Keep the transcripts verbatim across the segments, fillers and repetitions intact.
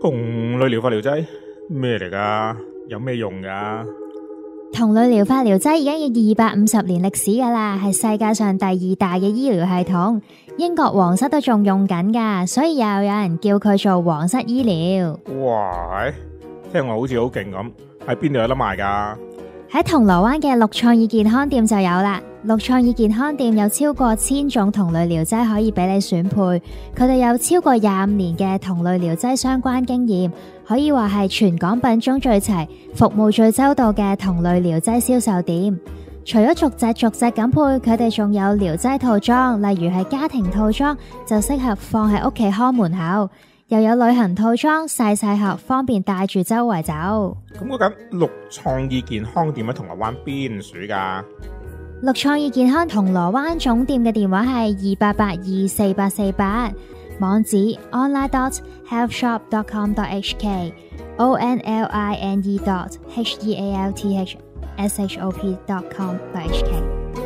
同類療法療劑咩嚟噶？有咩用噶？ 同類療法療劑已經有二百五十年歷史噶啦，係世界上第二大嘅醫療系統，英國皇室都仲用緊噶，所以又有人叫佢做皇室醫療。 哇，聽落好似好勁咁，喺邊度有得賣噶？ 喺銅鑼灣嘅綠創意健康店就有啦。綠創意健康店有超過千種同類療劑可以俾你選配，佢哋有超過廿五年嘅同類療劑相關經驗，可以話係全港品種最齊、服務最周到嘅同類療劑銷售店。除咗逐隻逐隻咁配，佢哋仲有療劑套裝，例如係家庭套裝就適合放喺屋企看門口，又有旅行套裝細細盒，方便帶住周圍走。 咁嗰間綠創意健康店喺銅鑼灣邊處噶？ 綠創意健康銅鑼灣總店嘅電話係二八八二四八四八，網址 online dot healthshop dot com dot h k o n l i n e dot h e a l t h s h o p dot com dot h k。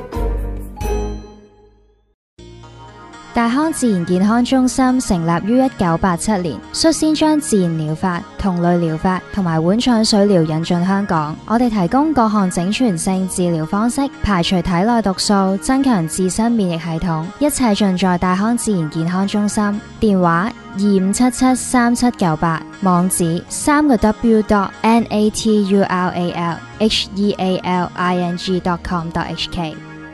大康自然健康中心成立於一九八七年，率先將自然療法、同類療法同埋碗腸水療引進香港。我哋提供各項整全性治療方式，排除體內毒素，增強自身免疫系統，一切盡在大康自然健康中心。電話二五七七三七九八，網址三個 w dot n a t u r a l h e a l i n g dot com dot h k。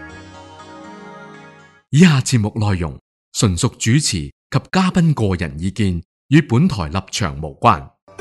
以下節目內容純屬主持及嘉賓個人意見，與本台立場無關。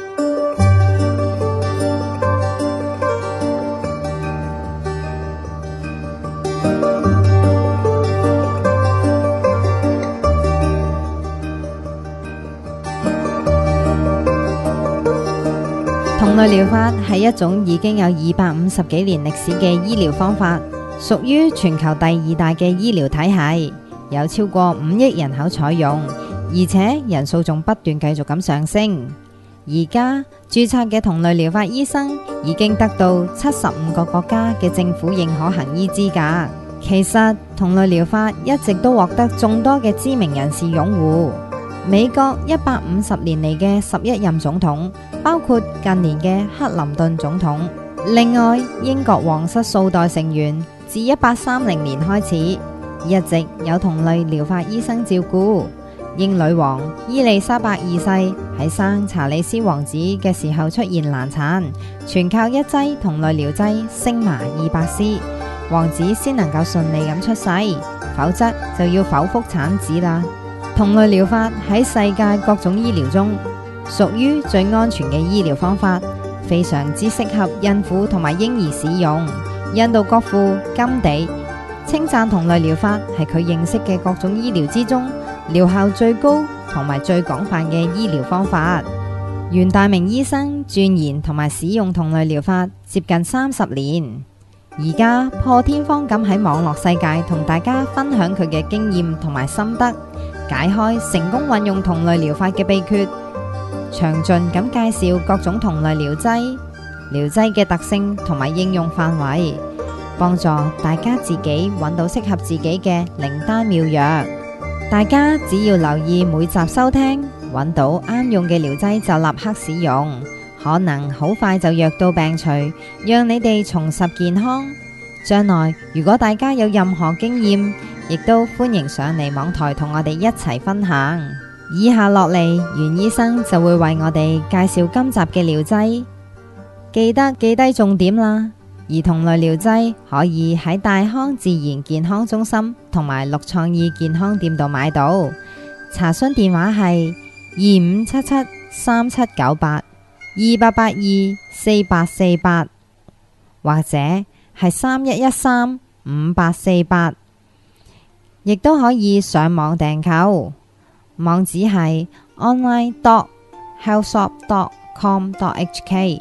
同類療法係一種已經有二百五十幾年歷史嘅醫療方法，屬於全球第二大嘅醫療體系。有超過五億人口採用，而且人數仲不斷繼續咁上升。而家註冊嘅同類療法醫生已經得到七十五個國家嘅政府認可行醫資格。其實同類療法一直都獲得眾多嘅知名人士擁護。美國一百五十年嚟嘅十一任總統，包括近年嘅克林頓總統。另外，英國皇室數代成員自一八三零年開始，一直有同類療法醫生照顧。英女王伊麗莎白二世喺生查理斯王子嘅時候出現難產，全靠一劑同類療劑星麻二百絲，王子先能夠順利咁出世，否則就要剖腹產子啦。同類療法喺世界各種醫療中屬於最安全嘅醫療方法，非常之適合孕婦同埋嬰兒使用。印度國父甘地稱讚同類療法係佢認識嘅各種醫療之中療效最高同埋最廣泛嘅醫療方法。袁大明醫生鑽研同埋使用同類療法接近三十年，而家破天荒咁喺網絡世界同大家分享佢嘅經驗同埋心得，解開成功運用同類療法嘅秘訣，詳盡咁介紹各種同類療劑、療劑嘅特性同埋應用範圍，幫助大家自己揾到適合自己嘅靈丹妙藥。大家只要留意每集收聽，揾到啱用嘅療劑就立刻使用，可能好快就藥到病除，讓你哋重拾健康。將來如果大家有任何經驗，亦都歡迎上嚟網台同我哋一齊分享。以下落嚟，袁醫生就會為我哋介紹今集嘅療劑，記得記低重點啦。而同類療劑可以喺大康自然健康中心同埋綠創意健康店度買到，查詢電話係二五七七三七九八二八八二四八四八，或者係三一一三五八四八，亦都可以上網訂購，網址係 online dot healthshop dot com dot h k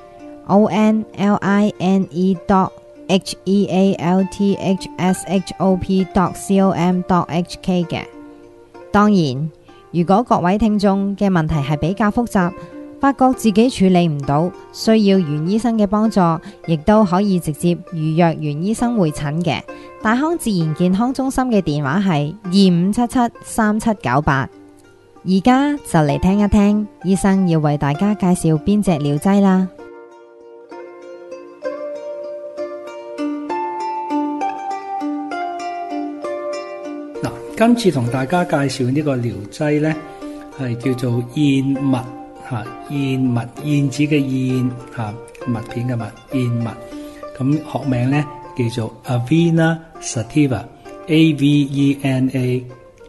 o n l i n e dot h e a l t h s h o p dot com dot h k 嘅。當然，如果各位聽眾嘅問題係比較複雜，發覺自己處理唔到，需要袁醫生嘅幫助，亦都可以直接預約袁醫生會診嘅。大康自然健康中心嘅電話係二五七七三七九八而家就嚟聽一聽醫生要為大家介紹邊隻療劑啦。 嗱，今次同大家介紹呢個療劑呢，係叫做燕麥吓，燕麥，燕子嘅燕吓，麥片嘅麥，燕麥。咁學名呢叫做 Avena Sativa，A V E N A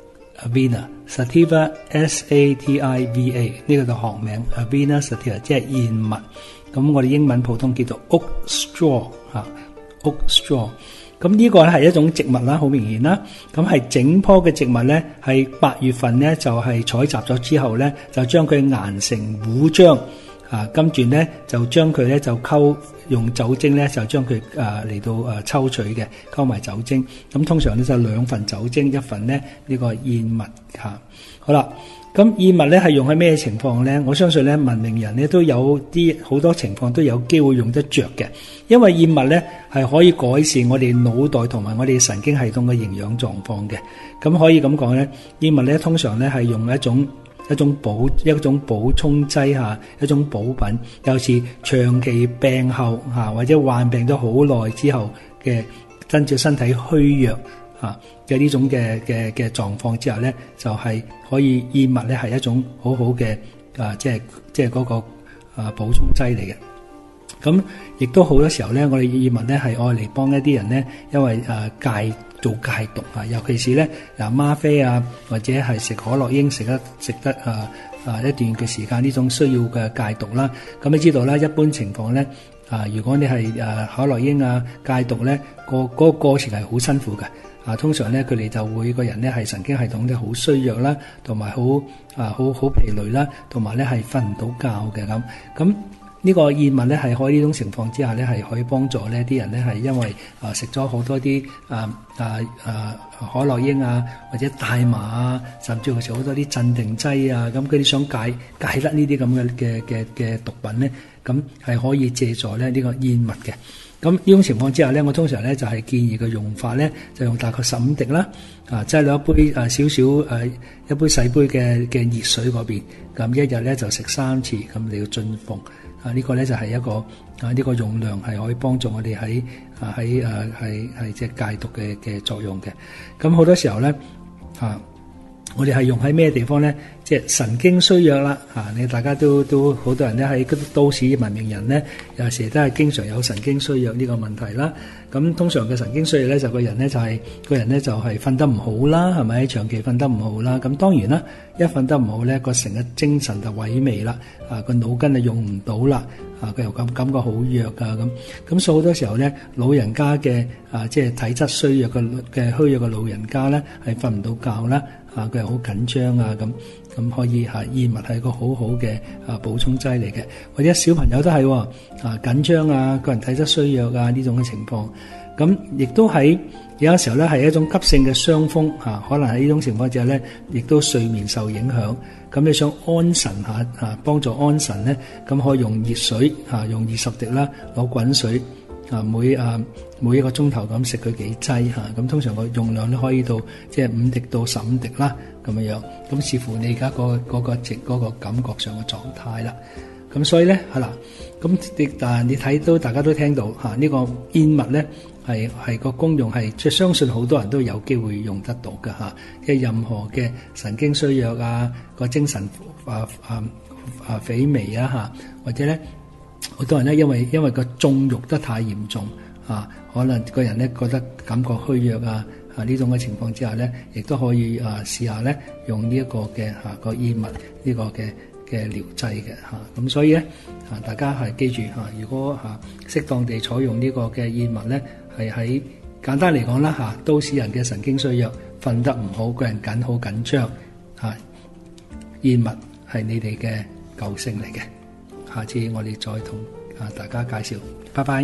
Avena Sativa S A T I V A， 呢個就學名 Avena Sativa， 即係燕麥。咁我哋英文普通叫做 Oak Straw 吓 ，Oak Straw。咁呢個咧係一種植物啦，好明顯啦。咁係整棵嘅植物咧，係八月份咧就係採集咗之後咧，就將佢研成糊漿啊，跟住咧就將佢咧就溝用酒精咧就將佢啊嚟到啊抽取嘅，溝埋酒精。咁通常咧就兩份酒精，一份咧呢個燕麥嚇。好啦。咁燕麥咧係用喺咩情況咧？我相信咧文明人咧都有啲好多情況都有機會用得着嘅，因為燕麥咧係可以改善我哋腦袋同埋我哋神經系統嘅營養狀況嘅。咁可以咁講咧，燕麥咧通常咧係用一種一種補一種補充劑嚇，一種補品，有時長期病後嚇或者患病咗好耐之後嘅，跟住身體虛弱啊嘅呢種嘅嘅嘅狀況之下咧，就係、是、可以燕麥咧係一種好好嘅啊，即係即係嗰個啊補充劑嚟嘅。咁亦都好多時候咧，我哋燕麥咧係愛嚟幫一啲人咧，因為誒戒做戒毒啊，尤其是咧嗱嗎啡啊，或者係食可樂英食得食得啊啊一段嘅時間呢種需要嘅戒毒啦。咁你知道啦，一般情況咧啊，如果你係誒可樂英啊戒毒咧，個嗰個過程係好辛苦嘅。啊，通常咧佢哋就會個人咧係神經系統咧好衰弱啦，同埋好啊好好疲累啦，同埋咧係瞓唔到覺嘅咁。咁呢個燕麥咧係可以呢種情況之下咧係可以幫助呢啲人咧係因為啊食咗好多啲啊啊啊可樂英啊或者大麻啊，甚至乎食好多啲鎮定劑啊，咁佢哋想戒戒甩呢啲咁嘅嘅嘅嘅毒品咧，咁係可以借助咧呢個燕麥嘅。咁呢種情況之下咧，我通常咧就係建議嘅用法咧，就用大概十五滴啦，啊，擠落一杯誒少少誒一杯細杯嘅嘅熱水嗰邊，咁一日咧就食三次，咁你要進服啊，呢個咧就係一個啊呢個用量係可以幫助我哋喺啊喺誒係係即係戒毒嘅嘅作用嘅。咁好多時候咧啊，我哋係用喺咩地方咧？即係神經衰弱啦，嚇！你大家都都好多人咧喺都市文明人咧，有時都係經常有神經衰弱呢個問題啦。咁通常嘅神經衰弱咧，就個人咧就係個人咧就係瞓得唔好啦，係咪？長期瞓得唔好啦。咁當然啦，一瞓得唔好咧，個成個精神就萎靡啦，啊個腦筋就用唔到啦，啊佢又感感覺好弱噶咁。咁所以好多時候咧，老人家嘅啊即係體質衰弱嘅嘅虛弱嘅老人家咧，係瞓唔到覺啦。啊，佢係好緊張啊，咁咁可以嚇燕麥係一個好好嘅啊補充劑嚟嘅，或者小朋友都係喎啊緊張啊，個人體質衰弱啊呢種嘅情況，咁亦都喺有時候咧係一種急性嘅傷風嚇，可能喺呢種情況之下咧，亦都睡眠受影響，咁你想安神嚇嚇幫助安神咧，咁可以用熱水嚇用二十滴啦，攞滾水。啊，每啊每一個鐘頭咁食佢幾劑嚇，咁、啊、通常個用量都可以到即係五滴到十五滴啦，咁樣樣，咁視乎你而家個嗰個直嗰個感覺上嘅狀態啦。咁所以咧係啦，咁亦但係你睇到大家都聽到嚇，啊這個、呢個燕麥咧係係個功用係即係相信好多人都有機會用得到嘅嚇，即、啊、係任何嘅神經衰弱啊，個精神啊啊啊萎靡啊嚇，或者咧。好多人咧，因為因為個縱慾得太嚴重啊，可能個人咧覺得感覺虛弱啊啊呢種嘅情況之下咧，亦都可以啊試下咧用呢一個嘅嚇個燕麥呢個嘅嘅療劑嘅嚇，咁所以咧啊大家係記住嚇，如果嚇適當地採用呢個嘅燕麥咧，係喺簡單嚟講啦嚇，都市人嘅神經衰弱、瞓得唔好、個人緊好緊張嚇，燕麥係你哋嘅救星嚟嘅。下次我哋再同啊大家介紹，拜拜。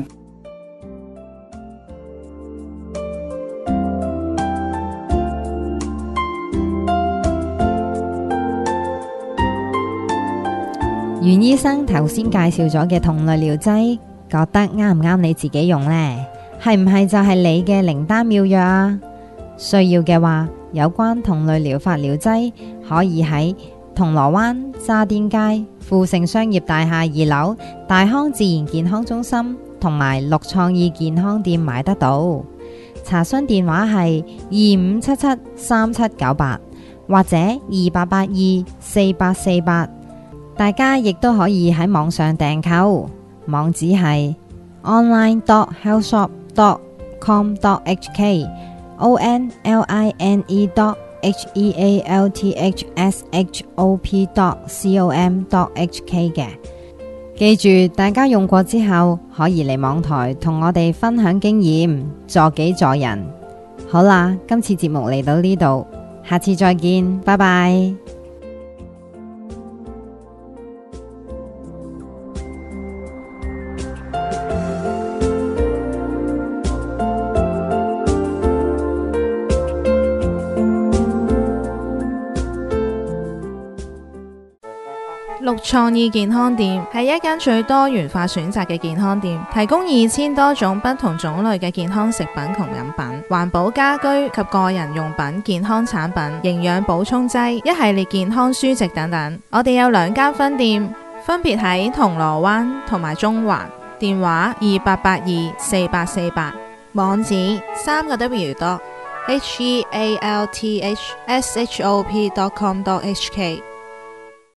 袁醫生頭先介紹咗嘅同類療劑，覺得啱唔啱你自己用呢？係唔係就係你嘅靈丹妙藥啊？需要嘅話，有關同類療法療劑可以喺銅鑼灣渣甸街富盛商業大廈二樓大康自然健康中心同埋綠創意健康店買得到。查詢電話係二五七七三七九八或者二八八二四八四八。大家亦都可以喺網上訂購，網址係 online dot healthshop dot com dot h k o n l i n e dot h e a l t h s h o p dot com dot h k 嘅。記住，大家用過之後可以嚟網台同我哋分享經驗，助己助人。好啦，今次節目嚟到呢度，下次再見，拜拜。 綠創意健康店係一間最多元化選擇嘅健康店，提供二千多種不同種類嘅健康食品同飲品、環保家居及個人用品、健康產品、營養補充劑、一系列健康書籍等等。我哋有兩間分店，分別喺銅鑼灣同埋中環，電話二八八二四八四八，網址三個 W dot H E A L T H S H O P dot com dot H K。